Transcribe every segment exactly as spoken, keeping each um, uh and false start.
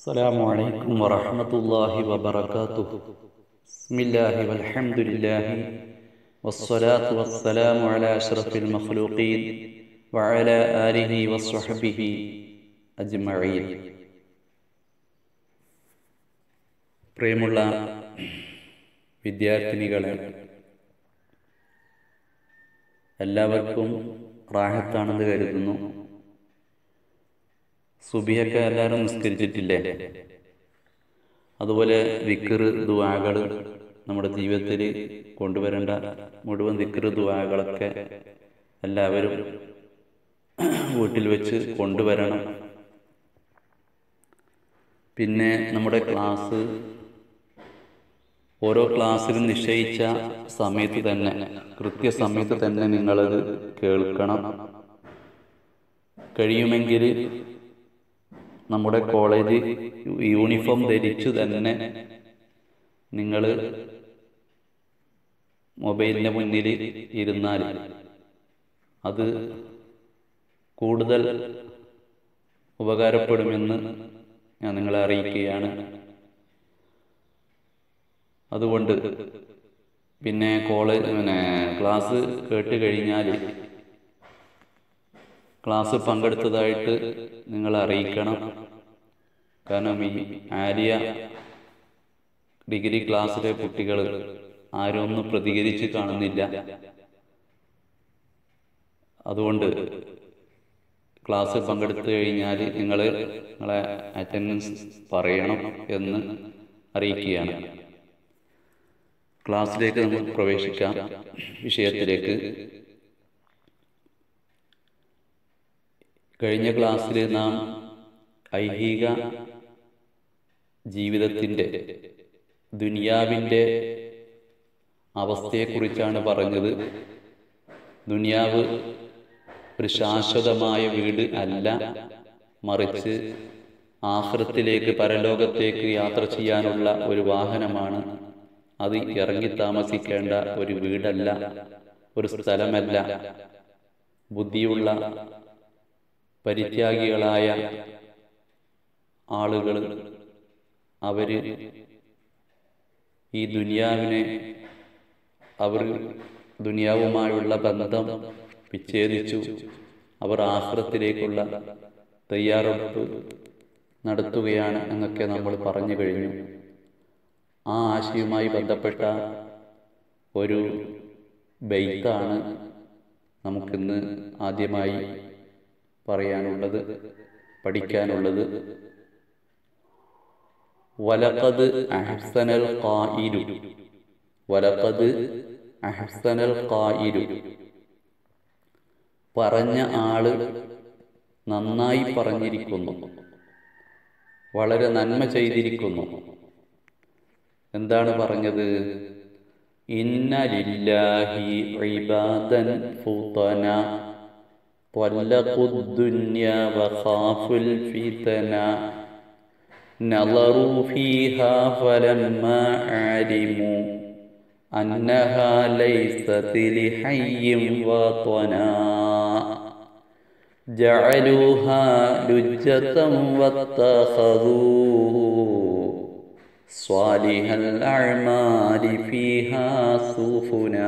السلام عليكم ورحمة الله وبركاته. بسم الله والحمد لله والصلاة والسلام على أشرف المخلوقين وعلى آله وصحبه أجمعين. പ്രിയമുള്ള വിദ്യാർത്ഥിനികളെ, എല്ലാവർക്കും റാഹത്താണെന്ന് കരുതുന്നു. സുബിയൊക്കെ എല്ലാവരും നിസ്കരിച്ചിട്ടില്ലേ? അതുപോലെ ദിക്ർ ദുആകൾ നമ്മുടെ ജീവിതത്തിൽ കൊണ്ടുവരേണ്ട മുഴുവൻ ദിക്ർ ദുആകളൊക്കെ എല്ലാവരും വീട്ടിൽ വെച്ച് കൊണ്ടുവരണം. പിന്നെ നമ്മുടെ ക്ലാസ് ഓരോ ക്ലാസ്സിലും നിശ്ചയിച്ച സമയത്ത് തന്നെ കൃത്യസമയത്ത് തന്നെ നിങ്ങളത് കേൾക്കണം. കഴിയുമെങ്കിൽ നമ്മുടെ കോളേജ് യൂണിഫോം ധരിച്ചു തന്നെ നിങ്ങൾ മൊബൈലിൻ്റെ മുന്നിൽ ഇരുന്നാൽ അത് കൂടുതൽ ഉപകാരപ്പെടുമെന്ന് ഞാൻ നിങ്ങളെ അറിയിക്കുകയാണ്. അതുകൊണ്ട് പിന്നെ കോളേജ് പിന്നെ ക്ലാസ് കേട്ട് കഴിഞ്ഞാൽ ക്ലാസ് പങ്കെടുത്തതായിട്ട് നിങ്ങൾ അറിയിക്കണം. കാരണം ഈ ആര്യ ഡിഗ്രി ക്ലാസ്സിലെ കുട്ടികൾ ആരും ഒന്നും പ്രതികരിച്ച് കാണുന്നില്ല. അതുകൊണ്ട് ക്ലാസ് പങ്കെടുത്തു കഴിഞ്ഞാൽ നിങ്ങൾ നിങ്ങളെ അറ്റൻഡൻസ് പറയണം എന്ന് അറിയിക്കുകയാണ്. ക്ലാസ്സിലേക്ക് നമുക്ക് പ്രവേശിക്കാം. വിഷയത്തിലേക്ക്. കഴിഞ്ഞ ക്ലാസ്സിൽ നാം ഐഹിക ജീവിതത്തിൻ്റെ ദുനിയാവിൻ്റെ അവസ്ഥയെക്കുറിച്ചാണ് പറഞ്ഞത്. ദുനിയാവ് ഒരു ശാശ്വതമായ വീട് അല്ല, മറിച്ച് ആഖിറത്തിലേക്ക് പരലോകത്തേക്ക് യാത്ര ചെയ്യാനുള്ള ഒരു വാഹനമാണ്. അത് ഇറങ്ങി താമസിക്കേണ്ട ഒരു വീടല്ല, ഒരു സ്ഥലമല്ല. ബുദ്ധിയുള്ള പരിത്യാഗികളായ ആളുകൾ അവര് ഈ ദുനിയാവിനെ അവർ ദുനിയാവുമായുള്ള ബന്ധം വിച്ഛേദിച്ചു. അവർ ആഖിറത്തിലേക്കുള്ള തയ്യാറെടുപ്പ് നടത്തുകയാണ് എന്നൊക്കെ നമ്മൾ പറഞ്ഞു കഴിഞ്ഞു. ആ ആശയവുമായി ബന്ധപ്പെട്ട ഒരു ബൈത്താണ് നമുക്കിന്ന് ആദ്യമായി പറയാനുള്ളത്, പഠിക്കാനുള്ളത്. വലഖദ് അഹ്സനൽ ഖായിലു വലഖദ് അഹ്സനൽ ഖായിലു പറഞ്ഞ ആള് നന്നായി പറഞ്ഞിരിക്കുന്നു, വളരെ നന്മ ചെയ്തിരിക്കുന്നു. എന്താണ് പറഞ്ഞത്? ഇന്ന ലില്ലാഹി ഇബാദൻ ഫുതന طلقوا الدنيا وخافوا الفتنة نظروا فيها فلما علموا أنها ليست لحي وطنا جعلوها لجة واتخذوا صالح الأعمال فيها سفنا.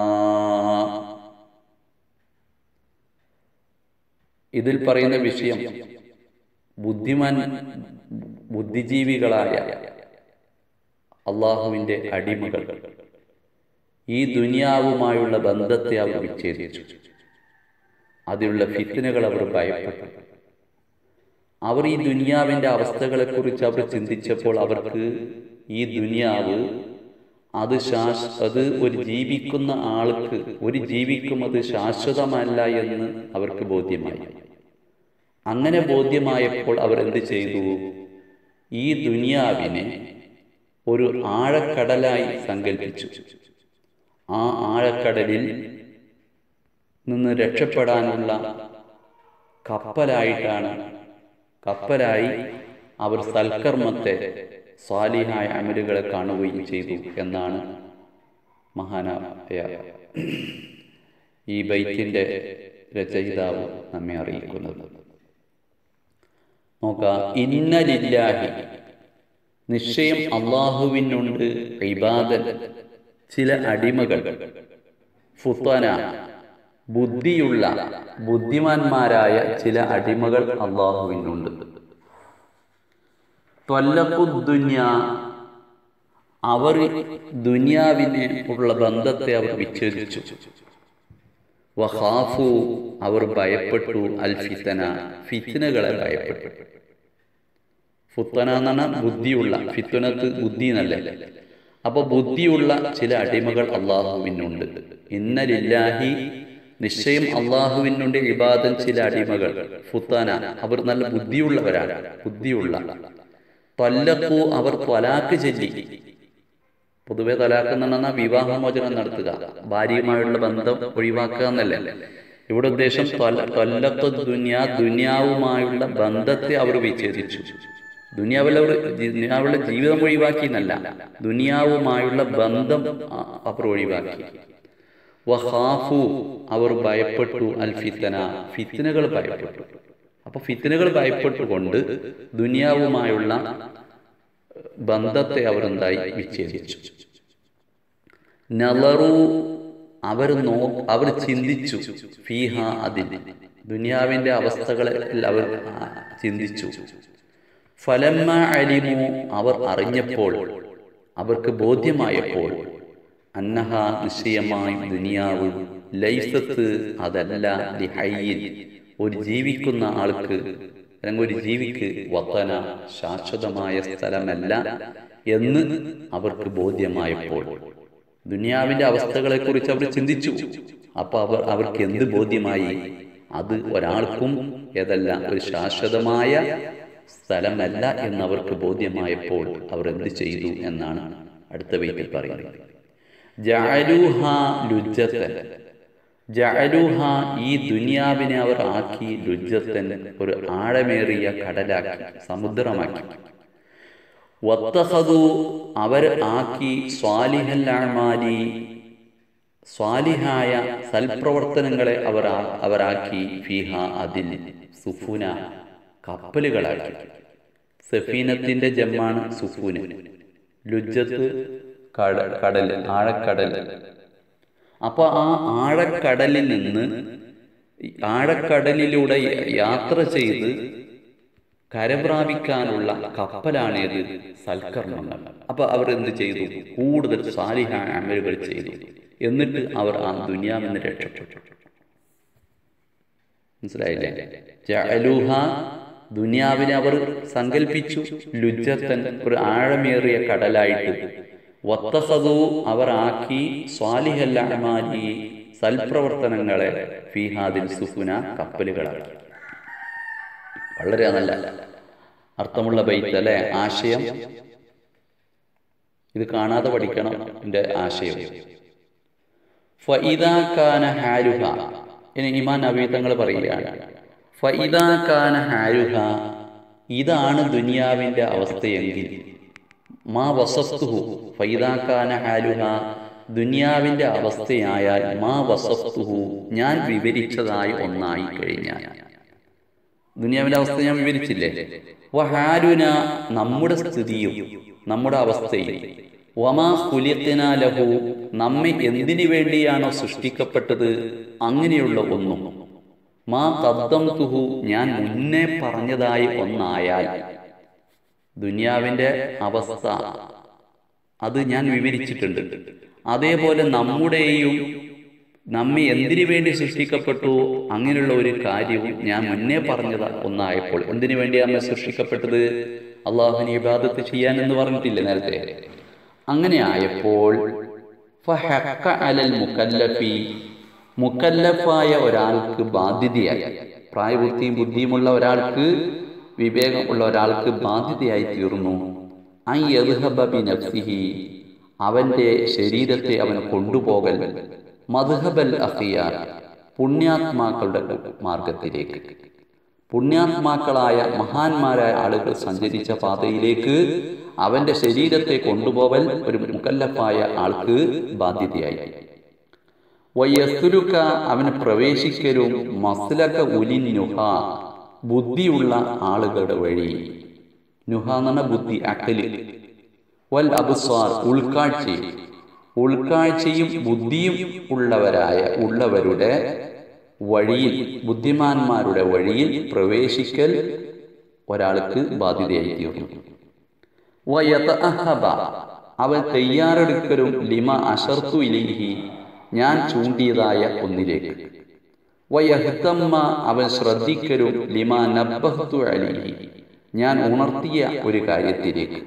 ഇതിൽ പറയുന്ന വിഷയം ബുദ്ധിമാൻ ബുദ്ധിജീവികളായ അള്ളാഹുവിൻ്റെ അടിമകൾ ഈ ദുനിയാവുമായുള്ള ബന്ധത്തെ അവർ വിച്ഛേദിച്ചു. അതിലുള്ള ഫിത്നകൾ അവർ ഭയപ്പെട്ടു. അവർ ഈ ദുനിയാവിൻ്റെ അവസ്ഥകളെക്കുറിച്ച് അവർ ചിന്തിച്ചപ്പോൾ അവർക്ക് ഈ ദുനിയാവ് അത് ശാശ അത് ഒരു ജീവിക്കുന്ന ആൾക്ക് ഒരു ജീവിക്കും അത് ശാശ്വതമല്ല എന്ന് അവർക്ക് ബോധ്യമായി. അങ്ങനെ ബോധ്യമായപ്പോൾ അവർ എന്ത് ചെയ്തു? ഈ ദുനിയാവിനെ ഒരു ആഴക്കടലായി സങ്കല്പിച്ചു. ആ ആഴക്കടലിൽ നിന്ന് രക്ഷപ്പെടാനുള്ള കപ്പലായിട്ടാണ് കപ്പലായി അവർ സൽക്കർമ്മത്തെ സ്വാലിഹായ അമലുകളെ കാണുകയും ചെയ്തു എന്നാണ് മഹാനായ ഈ ബൈത്തിൻ്റെ രചയിതാവ് നമ്മെ അറിയിക്കുന്നത്. നോക്കാം. ഇന്ന ലില്ലാഹി, നിശ്ചയം അള്ളാഹുവിനുണ്ട്, ഇബാദൻ, ചില അടിമകൾ, ഫുത്തന, ബുദ്ധിയുള്ള ബുദ്ധിമാന്മാരായ ചില അടിമകൾ അള്ളാഹുവിനുണ്ട്. ത്വല്ലഖുദ്ദുന്യ, അവർ ദുനിയാവിനെ ഉള്ള ബന്ധത്തെ അവർ വിച്ഛേദിച്ചു. വഖാഫു, അവർ ഭയപ്പെട്ടു, അൽ ഫിത്തന, ഫിത്നകളെ ഭയപ്പെട്ടു. ഫുത്തന എന്ന് പറഞ്ഞാൽ ബുദ്ധിയുള്ള, ഫിത്നത്ത് ബുദ്ധി എന്നല്ലേ. അപ്പൊ ബുദ്ധിയുള്ള ചില അടിമകൾ അള്ളാഹുവിനുണ്ട്. ഇന്ന ലില്ലാഹി, നിശ്ചയം അള്ളാഹുവിനുണ്ട്, ഇബാദൻ, ചില അടിമകൾ, ഫുത്തന, അവർ നല്ല ബുദ്ധിയുള്ളവരാണ്, ബുദ്ധിയുള്ള. ത്വല്ലഖു, അവർ ത്വലാഖ് ചൊല്ലി. പൊതുവെ തലാഖ് എന്ന് പറഞ്ഞാൽ വിവാഹമോചനം നടത്തുക, ഭാര്യയുമായുള്ള ബന്ധം ഒഴിവാക്കുക എന്നല്ലേ. ഇവിടെ ഉദ്ദേശം ത്വല്ലഖു ദുനിയ, ദുനിയാവുമായുള്ള ബന്ധത്തെ അവർ വിച്ഛേദിച്ചു. ദുനിയാവിലെ ദുനിയാവുള്ള ജീവിതം ഒഴിവാക്കി എന്നല്ല, ദുനിയാവുമായുള്ള ബന്ധം അവർ ഒഴിവാക്കി. വഖാഫു, അവർ ഭയപ്പെട്ടു, അൽ ഫിത്തന, ഫിത്നകൾ ഭയപ്പെട്ടു. അപ്പൊ ഫിത്നകൾ ഭയപ്പെട്ടുകൊണ്ട് ദുനിയാവുമായുള്ള ബന്ധത്തെ അവർ എന്തായി വിച്ഛേദിച്ചു. നളറു, അവർ നോ അവർ ചിന്തിച്ചു, ഫീഹ, അതിൽ, ദുനിയാവിന്റെ അവസ്ഥകളെ അവർ ചിന്തിച്ചു. ഫലമ്മ അലിമു, അവർ അറിഞ്ഞപ്പോൾ, അവർക്ക് ബോധ്യമായപ്പോൾ, അന്നഹ, നിശ്ചയമായി ദുനിയാവ്, ലൈസത്ത്, അതല്ല, ലിഹയ്യിൻ, ഒരു ജീവിക്കുന്ന ആൾക്ക് അല്ലെങ്കിൽ ഒരു ജീവിക്ക്, വതന, ശാശ്വതമായ സ്ഥലമല്ല എന്ന് അവർക്ക് ബോധ്യമായപ്പോൾ, ദുനിയാവിന്റെ അവസ്ഥകളെ കുറിച്ച് അവർ ചിന്തിച്ചു. അപ്പൊ അവർ അവർക്ക് എന്ത് ബോധ്യമായി? അത് ഒരാൾക്കും ഏതല്ല, ഒരു ശാശ്വതമായ സ്ഥലമല്ല എന്നവർക്ക് ബോധ്യമായപ്പോൾ അവർ എന്ത് ചെയ്തു എന്നാണ് അടുത്ത ബൈത്തിൽ പറയുന്നത്. ജഅലൂഹ ലുജ്ജത്തൻ, ജഅലൂഹ, ഈ ദുനിയാവിനെ അവർ ആക്കി, ലുജ്ജത്തൻ, ഒരു ആഴമേറിയ കടലാക്കി, സമുദ്രമാക്കി. വത്തഖദു, അവർ ആക്കി, സ്വാലിഹൽ അഅ്മാലി, സ്വാലിഹായ സൽപ്രവർത്തനങ്ങളെ അവർ അവരാക്കി, ഫീഹ, അതിൽ, സുഫുന, കപ്പലുകളാക്കി. സഫീനത്തിന്റെ ജമ്മാണ് സുഫൂന്. ലുജ്ജത്ത് കടൽ, ആഴക്കടൽ. അപ്പൊ ആ ആഴക്കടലിൽ നിന്ന്, ആഴക്കടലിലൂടെ യാത്ര ചെയ്ത് കരപ്രാപിക്കാനുള്ള കപ്പലാണേത്? സൽക്കർമ്മങ്ങൾ. അപ്പൊ അവർ എന്ത് ചെയ്തു? കൂടുതൽ സാലിഹായ അമലുകൾ ചെയ്തു. എന്നിട്ട് അവർ ആ ദുനിയാവിൽ നിന്ന് രക്ഷപ്പെട്ടു. മനസ്സിലായില്ലേ? ജഅലൂഹ, ദുനിയാവിനെ അവർ സങ്കല്പിച്ചു, ലുജ്ജത്തൻ, ഒരു ആഴമേറിയ കടലായിട്ട്. വത്തഖദു, അവർ ആക്കി, സ്വാലിഹൽ അഅ്മാലി, സൽപ്രവർത്തനങ്ങളെ, ഫീഹാദിൽ സുഫുന, കപ്പലുകളാക്കി. വളരെ നല്ല അർത്ഥമുള്ള ബൈത്ത് അല്ലെ? ആശയം ഇത് കാണാതെ പഠിക്കണം. എന്റെ ആശയം ഫഇദാ കാന ഹാലുഹ, ഇനി ഇമാം നബവി തങ്ങൾ പറയുകയാണ്, ഫഇദാ കാന ഹാലുഹ, ഇതാണ് ദുനിയാവിന്റെ അവസ്ഥയെങ്കിൽ, മാ വസഫ്തുഹു, ഫഇദാ കാന ഹാലുഹ, ദുനിയാവിന്റെ അവസ്ഥയായാൽ, മാ വസഫ്തുഹു, ഞാൻ വിവരിച്ചതായി ഒന്നായി കഴിഞ്ഞാൽ. ദുനിയാവിന്റെ അവസ്ഥ ഞാൻ വിവരിച്ചില്ലേ? വഹാലുന, നമ്മുടെ സ്ഥിതിയും നമ്മുടെ അവസ്ഥയും, വമാ ഖുലിഖ്നാ ലഹു, നമ്മെ എന്തിനു വേണ്ടിയാണോ സൃഷ്ടിക്കപ്പെട്ടത് അങ്ങനെയുള്ള ഒന്നും, മാ ഖദ്ദംതുഹു, ഞാൻ മുന്നേ പറഞ്ഞതായി ഒന്നായാൽ, ദുനിയാവിന്റെ അവസ്ഥ അത് ഞാൻ വിവരിച്ചിട്ടുണ്ട്. അതേപോലെ നമ്മുടെയും നമ്മെ എന്തിനു വേണ്ടി സൃഷ്ടിക്കപ്പെട്ടു അങ്ങനെയുള്ള ഒരു കാര്യവും ഞാൻ മുന്നേ പറഞ്ഞത് ഒന്നായപ്പോൾ. എന്തിനു വേണ്ടിയാണ് നമ്മെ സൃഷ്ടിക്കപ്പെട്ടത്? അള്ളാഹുവിനെ ഇബാദത്ത് ചെയ്യാൻ എന്ന് പറഞ്ഞിട്ടില്ലേ നേരത്തെ? അങ്ങനെ ആയപ്പോൾ ഫഹഖ അലൽ മുകല്ലഫി, മുകല്ലഫായ ഒരാൾക്ക് ബാധ്യതയായി, പ്രായപൂർത്തിയും ബുദ്ധിയുമുള്ള ഒരാൾക്ക്, വിവേകമുള്ള ഒരാൾക്ക് ബാധ്യതയായി തീർന്നു, അൻ യദ്ഹബ ബിനഫ്സിഹി, അവന്റെ ശരീരത്തെ അവൻ കൊണ്ടുപോകൽ, മദ്ഹബൽ അഖിയാർ, പുണ്യാത്മാക്കളുടെ മാർഗത്തിലേക്ക്, പുണ്യാത്മാക്കളായ മഹാന്മാരായ ആളുകൾ സഞ്ചരിച്ച പാതയിലേക്ക് അവന്റെ ശരീരത്തെ കൊണ്ടുപോകൽ ഒരു മുകല്ലഫായ ആൾക്ക് ബാധ്യതയായി. വയസ്ലുക, അവന് പ്രവേശിക്കലും, മസ്ലക ഉലിന്നുഹ, ബുദ്ധിയുള്ള ആളുകളുടെ വഴിയിൽ. നുഹ എന്ന ബുദ്ധി, അക്കല്. വൽ അബ്സാർ ഉൾക്കാഴ്ചയും ഉൾക്കാഴ്ചയും ബുദ്ധിയും ഉള്ളവരായ ഉള്ളവരുടെ വഴിയിൽ, ബുദ്ധിമാന്മാരുടെ വഴിയിൽ പ്രവേശിക്കൽ ഒരാൾക്ക് ബാധ്യതയായി തീർന്നു. വയതഅഹബ അവൻ തയ്യാറെടുക്കലും ലിമ അശർതു ഇലൈഹി ഞാൻ ചൂണ്ടിയതായ ഒന്നിലേക്ക്. വയഹ്തമ്മ അവൻ ശ്രദ്ധിക്കലും ലിമ നബ്ബഹ്തു അലൈഹി ഞാൻ ഉണർത്തിയ ഒരു കാര്യത്തിലേക്ക്.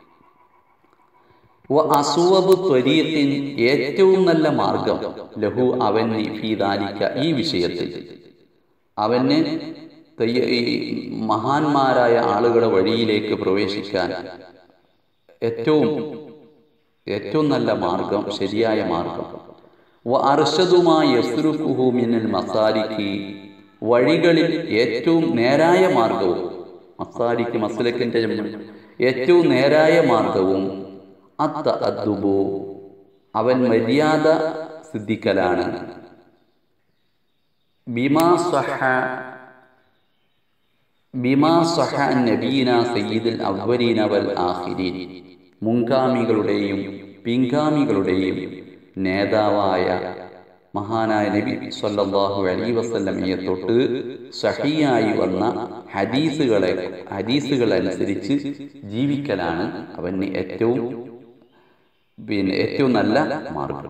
വ അസ്വബു ത്വരീഖിൻ ഏറ്റവും നല്ല മാർഗം ലഹു അവന് ഫീ ദാലിക ഈ വിഷയത്തിൽ, അവന് മഹാന്മാരായ ആളുകളുടെ വഴിയിലേക്ക് പ്രവേശിക്കാൻ ഏറ്റവും ഏറ്റവും നല്ല മാർഗം, ശരിയായ മാർഗം. വ അർഷദുമാ യസ്റുഖുഹു മിനൽ മസാലികി വഴികളിൽ ഏറ്റവും നേരായ മാർഗവും, മസാലിക് മസ്ലക്കിന്റെ ഏറ്റവും നേരായ മാർഗവും അത്തഅദ്ദുബു അവൻ മര്യാദ സിദ്ധിക്കലാണ്. ബിമാ സഹ ബിമാ സഹ നബീന സയ്യിദുൽ അവ്വലീന വൽ ആഖിരീൻ മുൻഗാമികളുടെയും പിൻഗാമികളുടെയും നേതാവായ മഹാനായ നബി സ്വല്ലല്ലാഹു അലൈഹി വസല്ലമയെ തൊട്ട് സഹിയായി വന്ന ഹദീസുകളെ ഹദീസുകൾ അനുസരിച്ച് ജീവിക്കലാണ് അവന് ഏറ്റവും പിന്നെ ഏറ്റവും നല്ല മാർഗം.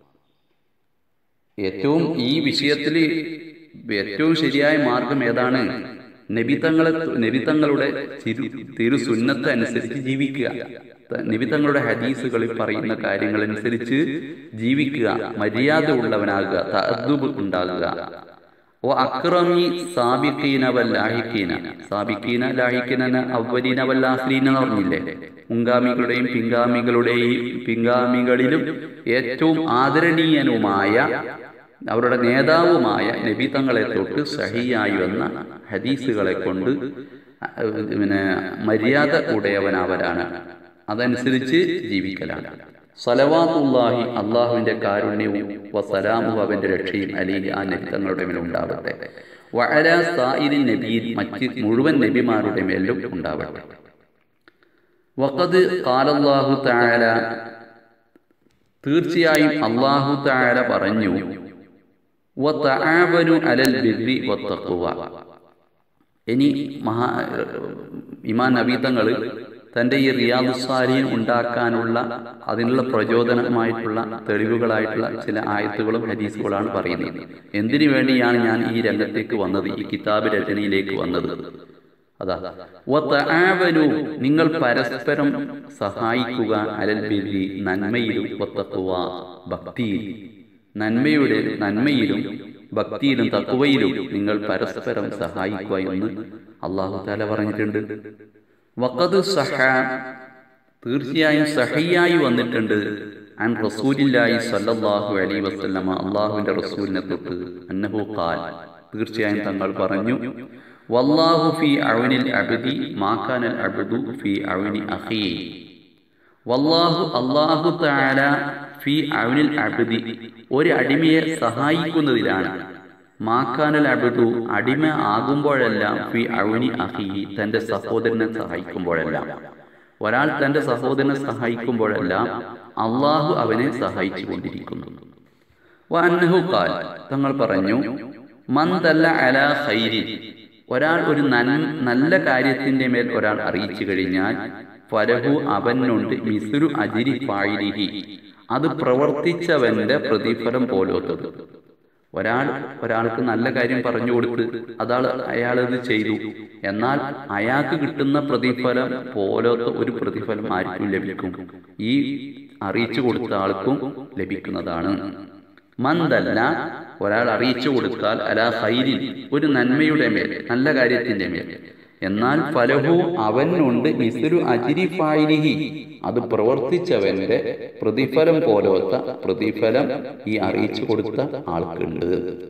ഏറ്റവും ഈ വിഷയത്തിൽ ഏറ്റവും ശരിയായ മാർഗം ഏതാണ്? നബിതങ്ങളെ നബിതങ്ങളുടെ തിരു സുന്നത്ത് അനുസരിച്ച് ജീവിക്കുക, നബിതങ്ങളുടെ ഹദീസുകളിൽ പറയുന്ന കാര്യങ്ങൾ അനുസരിച്ച് ജീവിക്കുക, മര്യാദ ഉള്ളവനാകുക, തഅദ്ദുബ് ഉണ്ടാകുക. ഓ അക്രമി സാബിഖീന വല്ലാഹിഖീന സാബിഖീന ലാഹിഖീന അവ്വലീന വല്ലാഖിരീന എന്ന് പറഞ്ഞില്ലേ? മുൻഗാമികളുടെയും പിൻഗാമികളുടെയും പിൻഗാമികളിലും ഏറ്റവും ആദരണീയനുമായ അവരുടെ നേതാവുമായ നബി തങ്ങളെ തൊട്ട് സഹിയായി വന്ന ഹദീസുകളെ കൊണ്ട് പിന്നെ മര്യാദ ഉടയവനവരാണ്, അതനുസരിച്ച് ജീവിക്കലാണ്. സലവാത്തുല്ലാഹി അള്ളാഹുവിന്റെ കാരുണ്യവും വസലാമു അവന്റെ രക്ഷയും അലൈഹി ആ നബി തങ്ങളുടെ മേൽ ഉണ്ടാവട്ടെ. വഅലാ സായിരി നബിയിൽ മറ്റ് മുഴുവൻ നബിമാരുടെ മേലും ഉണ്ടാവട്ടെ. വഖദ് ഖാലല്ലാഹു തആല തീർച്ചയായും അല്ലാഹു തആല പറഞ്ഞു, വതആവനു അലൽ ബിർരി വത്തഖ്വ. ഇനി മഹാ ഇമാം നബി തങ്ങൾ തൻ്റെ ഈ റിയാദുസ് സാലിഹീൻ ഉണ്ടാക്കാനുള്ള അതിനുള്ള പ്രചോദനമായിട്ടുള്ള തെളിവുകളായിട്ടുള്ള ചില ആയത്തുകളും ഹദീസുകളാണ് പറയുന്നത്. എന്തിനു വേണ്ടിയാണ് ഞാൻ ഈ രംഗത്തേക്ക് വന്നത്, ഈ കിതാബ് രചനയിലേക്ക് വന്നത്? അതാ വതആവനു നിങ്ങൾ പരസ്പരം സഹായിക്കുക, അലൽ ബിർരി നന്മയിലും, വത്തഖ്വ ഭക്തിയിൽ, നന്മയുടെ നന്മയിലും ഭക്തിയിലും തഖ്വയിലും നിങ്ങൾ പരസ്പരം സഹായിക്കുക എന്ന് അല്ലാഹു തആല പറഞ്ഞിട്ടുണ്ട്. വഖദ് സഹ തീർച്ചയായും സഹിയായി വന്നിട്ടുണ്ട് അൻ റസൂലില്ലാഹി സ്വല്ലല്ലാഹു അലൈഹി വസല്ലമ അല്ലാഹുവിന്റെ റസൂലിനെ തൊട്ട് അന്നഹു ഖാൽ തീർച്ചയായും തങ്ങൾ പറഞ്ഞു, വല്ലാഹു ഫീ ഔനിൽ അബ്ദി മാ കാനൽ അബ്ദു ഫീ ഔനി അഖീ. വല്ലാഹു അല്ലാഹു തആല ഫീ ഔനിൽ അബ്ദി ഒരു അടിമയെ സഹായിക്കുന്നതിലാണ്, മാക്കാനൽ അബ്ദു അടിമ ആകുമ്പോഴെല്ലാം, ഫി ഔനി അഖീഹി തന്റെ സഹോദരനെ സഹായിക്കുമ്പോഴെല്ലാം. ഒരാൾ തന്റെ സഹോദരനെ സഹായിക്കുമ്പോഴെല്ലാം അള്ളാഹു അവനെ സഹായിച്ചു കൊണ്ടിരിക്കുന്നു. വഅന്നഹു ഖാൽ തങ്ങൾ പറഞ്ഞു, മൻ ദല്ല അലാ ഖൈരി ഒരാൾ ഒരു നല്ല കാര്യത്തിന്റെ മേൽ ഒരാൾ അറിയിച്ചു കഴിഞ്ഞാൽ, ഫലഹു അവനുണ്ട് മിസ്ലു അജ്രി ഫായിലിഹി അത് പ്രവർത്തിച്ചവന്റെ പ്രതിഫലം പോലത്തത്. ഒരാൾ ഒരാൾക്ക് നല്ല കാര്യം പറഞ്ഞു കൊടുത്ത് അതാൾ അയാളത് ചെയ്തു, എന്നാൽ അയാൾക്ക് കിട്ടുന്ന പ്രതിഫലം പോലത്തെ ഒരു പ്രതിഫലം ആർക്കും ലഭിക്കും, ഈ അറിയിച്ചു കൊടുത്ത ആൾക്കും ലഭിക്കുന്നതാണ്. മന്ദല്ല ഒരാൾ അറിയിച്ചു കൊടുത്താൽ അലാ ഖൈരിൻ ഒരു നന്മയുടെ മേൽ, നല്ല കാര്യത്തിന്റെ മേൽ, എന്നാൽ ഫലഹു അവനുണ്ട് മിസ്ലു അജ്രി ഫായിലിഹി അത് പ്രവർത്തിച്ചവന്റെ പ്രതിഫലം പോലത്തെ പ്രതിഫലം ഈ അറിയിച്ചു കൊടുത്ത ആൾക്കുണ്ട്.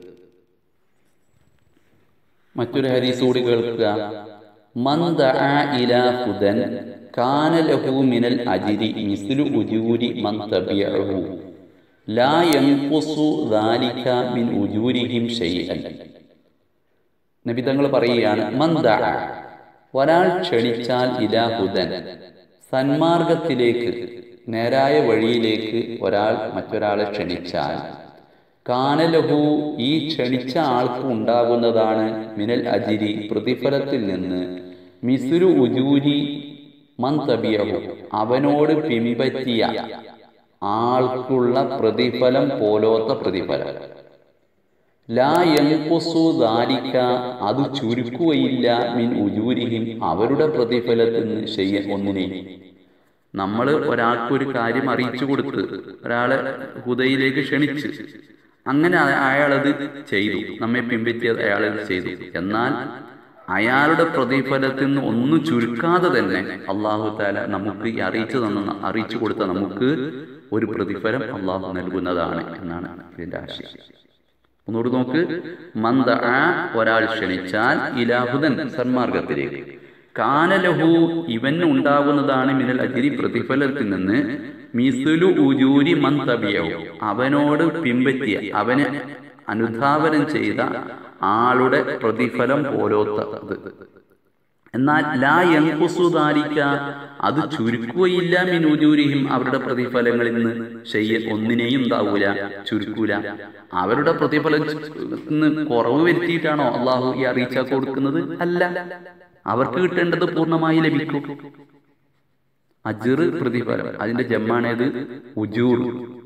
മറ്റൊരു ഹദീസ് കൂടി കേൾക്കുക. മൻ ദഅ ഇലാ ഹുദൻ കാന ലഹു മിനൽ അജ്രി മിസ്ലു ഉജൂരി മൻ തബിഅഹു ലാ യൻഖുസു ദാലിക മിൻ ഉജൂരിഹിം ശൈഅൻ. നബി തങ്ങൾ പറയുകയാണ്, മൻ ദഅ, ഒരാൾ ക്ഷണിച്ചാൽ ഇലാ ഹുദൻ, സന്മാർഗത്തിലേക്ക്, നേരായ വഴിയിലേക്ക് ഒരാൾ മറ്റൊരാളെ ക്ഷണിച്ചാൽ, കാനലഹു, ഈ ക്ഷണിച്ച ആൾക്ക് ഉണ്ടാകുന്നതാണ്, മിനൽ അജിരി, പ്രതിഫലത്തിൽ നിന്ന്, മിസ്ലു ഉജൂരി മൻ തബിയഹു, അവനോട് പിൻപറ്റിയ ആൾക്കുള്ള പ്രതിഫലം പോലോത്ത പ്രതിഫലം. ലാ യൻഖുസു ദാലിക, അത് ചുരുക്കുകയില്ല, മിൻ ഉജൂരിഹിം, അവരുടെ പ്രതിഫലത്തിൽ നിന്ന് ഷൈഅൻ, ഒന്നിനെയും. നമ്മൾ ഒരാൾക്കൊരു കാര്യം അറിയിച്ചു കൊടുത്ത്, ഒരാളെ ഹുദയിലേക്ക് ക്ഷണിച്ച്, അങ്ങനെ അയാളത് ചെയ്തു, നമ്മെ പിൻപറ്റിയത് അയാളത് ചെയ്തു. എന്നാൽ അയാളുടെ പ്രതിഫലത്തിൽ നിന്ന് ഒന്നും ചുരുക്കാതെ തന്നെ അള്ളാഹു തആല നമുക്ക് ഈ അറിയിച്ചു തന്ന അറിയിച്ചു കൊടുത്ത നമുക്ക് ഒരു പ്രതിഫലം അള്ളാഹു നൽകുന്നതാണ് എന്നാണ് ഇതിന്റെ ആശയം. ഒന്നുകൂടി നോക്ക്. മൻ ദഅ, ഒരാൾ ക്ഷണിച്ചാൽ, ഇലാ ഹുദൻ, സന്മാർഗത്തിലേക്ക്, കാനലഹു, ഇവന് ഉണ്ടാകുന്നതാണ്, മിനൽ അജ്രി, പ്രതിഫലത്തിൽ നിന്ന്, മിസ്ലു ഉജൂരി മൻ തബിയഹു, അവനോട് പിൻപറ്റിയ, അവനെ അനുധാവനം ചെയ്ത ആളുടെ പ്രതിഫലം പോലോത്തത്. എന്നാൽ ലാ യൻഖുസു ദാലിക, അത് ചുരുക്കുകയില്ല, മിൻ ഉജൂരിഹിം, അവരുടെ പ്രതിഫലങ്ങളിൽ നിന്ന് ഷൈഅൻ, ഒന്നിനെയും ഉണ്ടാവൂല, ചുരുക്കൂല. അവരുടെ പ്രതിഫലത്തിന് കുറവ് വരുത്തിയിട്ടാണോ അള്ളാഹു ഈ അറിയിച്ചാൽ കൊടുക്കുന്നത്? അല്ല, അവർക്ക് കിട്ടേണ്ടത് പൂർണ്ണമായി ലഭിക്കും. അജ്ർ, പ്രതിഫലം, അതിന്റെ ജമ്മാണേത്? ഉജൂർ.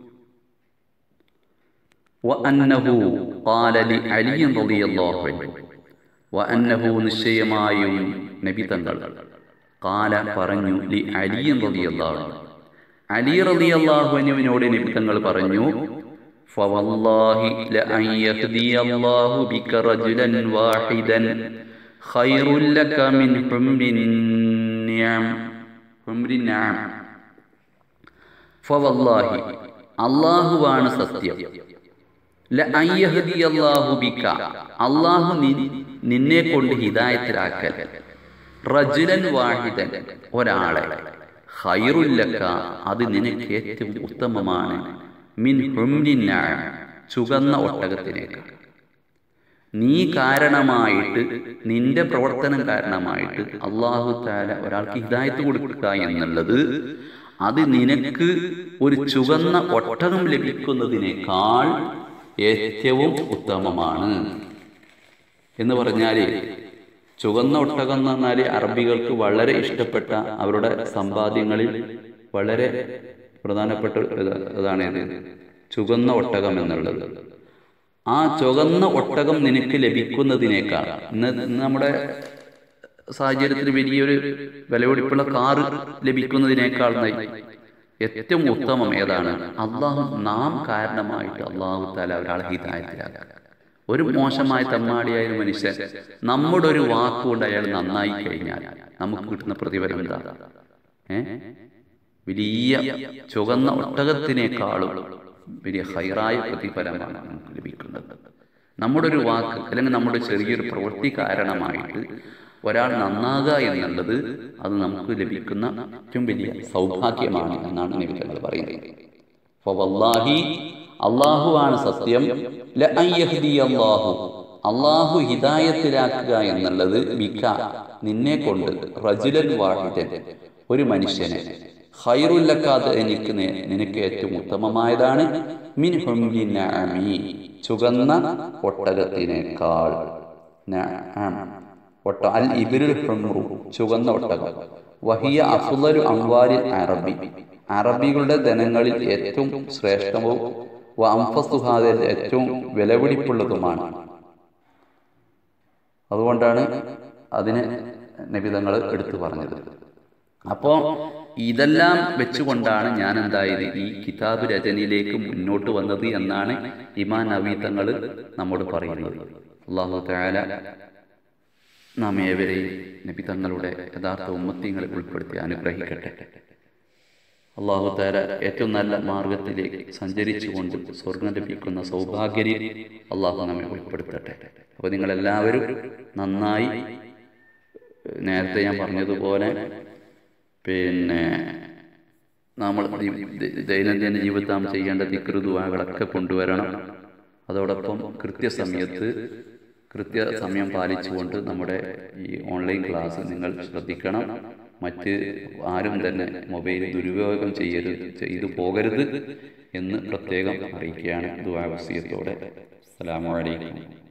വഅന്നഹു ഖാല ലി അലി റളിയല്ലാഹു അൻഹു, വഅന്നഹു, നിശ്ചയമായും നബി തങ്ങൾ, ഖാല, പറഞ്ഞു, ലി അലി റളിയല്ലാഹു അൻഹു, അലി റളിയല്ലാഹു അൻഹുവിനോട് നബി തങ്ങൾ പറഞ്ഞു, ഫവല്ലാഹി ലഅൻ യഹ്ദിയല്ലാഹു ബിക റജുലൻ വാഹിദൻ ഖൈറുൽ ലക മിൻ ഹുംരിൻ നിഅം, ഹുംരിൻ നിഅം. ഫവല്ലാഹി, അല്ലാഹുവാണ് സത്യം, ലഅൻ യഹ്ദിയല്ലാഹു ബിക, അല്ലാഹു നിന്നെ കൊണ്ട് ഹിദായത്തിലാക്കൽ, റജുലൻ വാഹിദൻ, ഒരാളെ, ഖൈറുൽ ലക, അത് നിനക്ക് ഏറ്റവും ഉത്തമമാണ്, മിൻ ഹുംരിൻ നിഅം, ചുവന്ന ഒട്ടകത്തിനേക്കാൾ. നീ കാരണമായിട്ട്, നിന്റെ പ്രവർത്തനം കാരണമായിട്ട് അല്ലാഹു തആല ഒരാൾക്ക് ഹിദായത്ത് കൊടുക്കുക എന്നുള്ളത്, അത് നിനക്ക് ഒരു ചുവന്ന ഒട്ടകം ലഭിക്കുന്നതിനേക്കാൾ ഏറ്റവും ഉത്തമമാണ് എന്ന് പറഞ്ഞാല്, ചുവന്ന ഒട്ടകം എന്ന് പറഞ്ഞാല് അറബികൾക്ക് വളരെ ഇഷ്ടപ്പെട്ട, അവരുടെ സമ്പാദ്യങ്ങളിൽ വളരെ പ്രധാനപ്പെട്ട ഇതാണ് ഇത്, ചുവന്ന ഒട്ടകം എന്നുള്ളത്. ആ ചുവന്ന ഒട്ടകം നിനക്ക് ലഭിക്കുന്നതിനേക്കാൾ, ഇന്ന് നമ്മുടെ സാഹചര്യത്തിൽ വലിയൊരു വിലപിടിപ്പുള്ള കാറ് ലഭിക്കുന്നതിനേക്കാൾ ഏറ്റവും ഉത്തമം ഏതാണ്? അള്ളാഹു നാം കാരണമായിട്ട് അള്ളാഹു തആല ഒരാളെ ഹിദായത്തിലാക്കുക. ഒരു മോശമായ തമ്മാടിയായ മനുഷ്യൻ നമ്മുടെ ഒരു വാക്കുകൊണ്ട് അയാൾ നന്നായി കഴിഞ്ഞാൽ നമുക്ക് കിട്ടുന്ന പ്രതിഫലം എന്താ? ഏ വലിയ ചുവന്ന ഒട്ടകത്തിനേക്കാളും വലിയ ഹൈറായ പ്രതിഫലമാണ് നമുക്ക് ലഭിക്കുന്നത്. നമ്മുടെ ഒരു വാക്ക് അല്ലെങ്കിൽ നമ്മുടെ ചെറിയൊരു പ്രവൃത്തി കാരണമായിട്ട് ഒരാൾ നന്നാകുക എന്നുള്ളത് അത് നമുക്ക് ലഭിക്കുന്ന ഏറ്റവും വലിയ സൗഭാഗ്യമാണ് എന്നാണ് നബി തങ്ങൾ പറയുന്നത്. ഫവല്ലാഹി, അല്ലാഹുവാണ് സത്യം, ലഅൻ യഹ്ദിയല്ലാഹു, അല്ലാഹു ഹിദായത്തിലാക്കുക എന്നുള്ളത്, ബിക, നിന്നെ കൊണ്ട്, റജുലൻ വാഹിദൻ, ഒരു മനുഷ്യനെ, ഖൈറുൽ ലക, എനിക്ക് നിനക്ക് ഏറ്റവും ഉത്തമമായതാണ്, മിൻ ഹുംരിൻ നിഅമി, ചുവന്ന ഒട്ടകത്തിനേക്കാൾ. നഅം, ഒട്ട അൽ ഇബ്രുൽ ഹുംറു, ചുവന്ന ഒട്ടകം, വഹിയ അഫ്ളലു അംവാലിൽ അറബി, അറബികളുടെ ധനങ്ങളിൽ ഏറ്റവും ശ്രേഷ്ഠവും, വ അൻഫസുഹാ, ഏറ്റവും വിലപിടിപ്പുള്ളതുമാണ്. അതുകൊണ്ടാണ് അതിനെ നബി തങ്ങൾ എടുത്തു പറഞ്ഞത്. അപ്പോൾ ഇതെല്ലാം വെച്ചുകൊണ്ടാണ് ഞാൻ എന്തായത് ഈ കിതാബ് രചനയിലേക്ക് മുന്നോട്ട് വന്നത് എന്നാണ് ഇമാം നബവി തങ്ങൾ നമ്മോട് പറയുന്നത്. അല്ലാഹു തആല നാം ഏവരെയും നബി തങ്ങളുടെ യഥാർത്ഥ ഉമ്മത്തിങ്ങളിൽ ഉൾപ്പെടുത്തി അനുഗ്രഹിക്കട്ടെ. അല്ലാഹു തആല ഏറ്റവും നല്ല മാർഗത്തിലേക്ക് സഞ്ചരിച്ചുകൊണ്ട് സ്വർഗം ലഭിക്കുന്ന സൗഭാഗ്യരിൽ അല്ലാഹു നമ്മെ ഉൾപ്പെടുത്തട്ടെ. അപ്പോൾ നിങ്ങളെല്ലാവരും നന്നായി, നേരത്തെ ഞാൻ പറഞ്ഞതുപോലെ, പിന്നെ നമ്മൾ ദൈനംദിന ജീവിതത്തിൽ നാം ചെയ്യേണ്ട ദിക്ർ ദുആകളൊക്കെ കൊണ്ടുവരണം. അതോടൊപ്പം കൃത്യസമയത്ത് കൃത്യസമയം പാലിച്ചുകൊണ്ട് നമ്മുടെ ഈ ഓൺലൈൻ ക്ലാസ് നിങ്ങൾ ശ്രദ്ധിക്കണം. മറ്റ് ആരും തന്നെ മൊബൈൽ ദുരുപയോഗം ചെയ്യരുത് ചെയ്തു പോകരുത് എന്ന് പ്രത്യേകം അറിയിക്കുകയാണ് ദുആ വസിയത്തോടെ. അസ്സലാമു അലൈക്കും.